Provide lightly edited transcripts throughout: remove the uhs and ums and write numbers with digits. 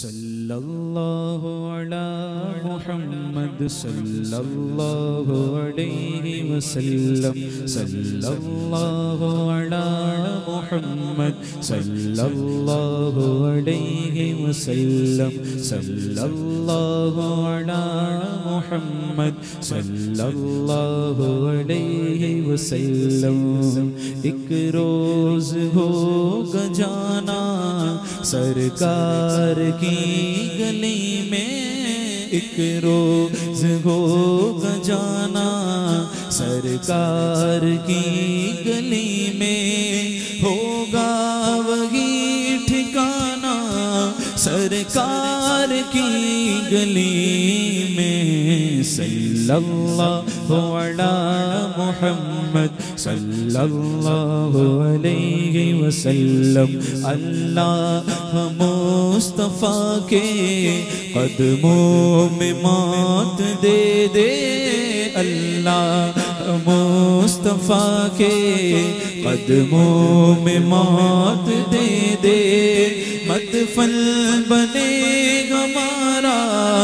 सल्लल्लाहु अला मुहम्मद सल्लल्लाहु अलैहि वसल्लम सल्लल्लाहु अला मुहम्मद सल्लल्लाहु अलैहि वसल्लम सल्लल्लाहु अला मुहम्मद सल्लल्लाहु अलैहि वसल्लम। एक रोज होगा जाना सरकार की गली में, एक रोज होगा जाना सरकार की गली में, होगा वही ठिकाना सरकार की गली में। सल्लल्लाहु अला मुहम्मद सल्लल्लाहु अलैहि वसल्लम। अल्लाह मुस्तफ़ा के कदमों में मौत दे दे, अल्लाह मुस्तफ़ा के कदमों में मौत दे दे। मतफल बने हमारा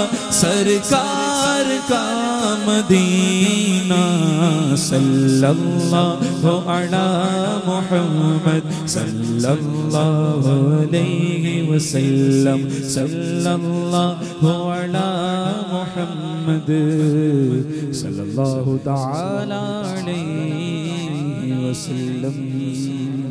सरकार का मदीना। सल्लल्लाहु अला मुहम्मद सल्लल्लाहु अलैहि वसल्लम सल्लल्लाहु अला मुहम्मद सल्लल्लाहु तआला अलैहि वसल्लम।